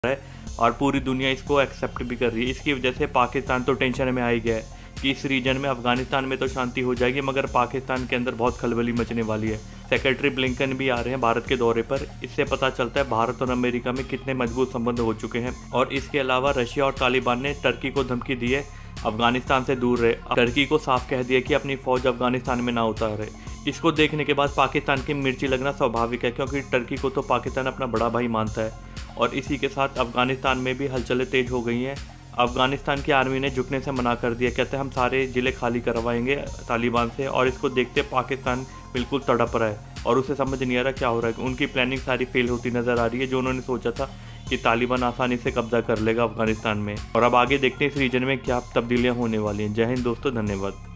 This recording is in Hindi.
है और पूरी दुनिया इसको एक्सेप्ट भी कर रही है। इसकी वजह से पाकिस्तान तो टेंशन में आ ही गया है कि इस रीजन में अफगानिस्तान में तो शांति हो जाएगी, मगर पाकिस्तान के अंदर बहुत खलबली मचने वाली है। सेक्रेटरी ब्लिंकन भी आ रहे हैं भारत के दौरे पर। इससे पता चलता है भारत और अमेरिका में कितने मजबूत संबंध हो चुके हैं। और इसके अलावा रशिया और तालिबान ने टर्की को धमकी दी है अफगानिस्तान से दूर रहे। टर्की को साफ कह दिया कि अपनी फौज अफगानिस्तान में ना उतारे। इसको देखने के बाद पाकिस्तान की मिर्ची लगना स्वाभाविक है, क्योंकि टर्की को तो पाकिस्तान अपना बड़ा भाई मानता है। और इसी के साथ अफगानिस्तान में भी हलचलें तेज हो गई हैं। अफगानिस्तान की आर्मी ने झुकने से मना कर दिया, कहते हैं हम सारे ज़िले खाली करवाएंगे तालिबान से। और इसको देखते पाकिस्तान बिल्कुल तड़प रहा है और उसे समझ नहीं आ रहा क्या हो रहा है। उनकी प्लानिंग सारी फेल होती नज़र आ रही है। जो उन्होंने सोचा था कि तालिबान आसानी से कब्जा कर लेगा अफगानिस्तान में। और अब आगे देखते हैं इस रीजन में क्या तब्दीलियाँ होने वाली हैं। जय हिंद दोस्तों, धन्यवाद।